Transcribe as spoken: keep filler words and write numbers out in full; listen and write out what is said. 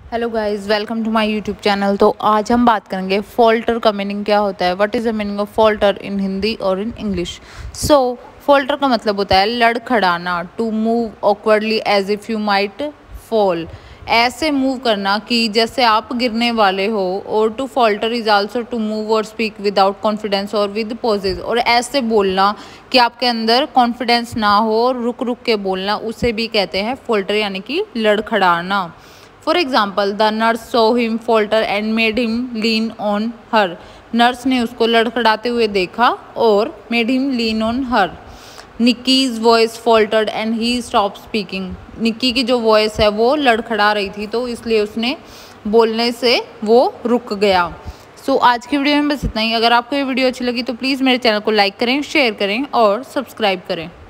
Hello guys, welcome to my YouTube channel. तो आज हम बात करेंगे फॉल्टर का मीनिंग क्या होता है। What is the meaning of falter in Hindi और इन इंग्लिश। सो फॉल्टर का मतलब होता है लड़खड़ाना, to move awkwardly as if you might fall. ऐसे मूव करना कि जैसे आप गिरने वाले हो। और to falter is also to move और स्पीक विदाउट कॉन्फिडेंस और विद पॉजेज। और ऐसे बोलना कि आपके अंदर कॉन्फिडेंस ना हो और रुक रुक के बोलना, उसे भी कहते हैं फॉल्टर, यानी कि लड़खड़ाना। For example, the nurse saw him falter and made him lean on her. Nurse ने उसको लड़खड़ाते हुए देखा और made him lean on her. Nikki's voice faltered and he stop speaking. Nikki की जो वॉइस है वो लड़खड़ा रही थी, तो इसलिए उसने बोलने से वो रुक गया। सो so, आज की वीडियो में बस इतना ही। अगर आपको ये वीडियो अच्छी लगी तो प्लीज़ मेरे चैनल को लाइक करें, शेयर करें और सब्सक्राइब करें।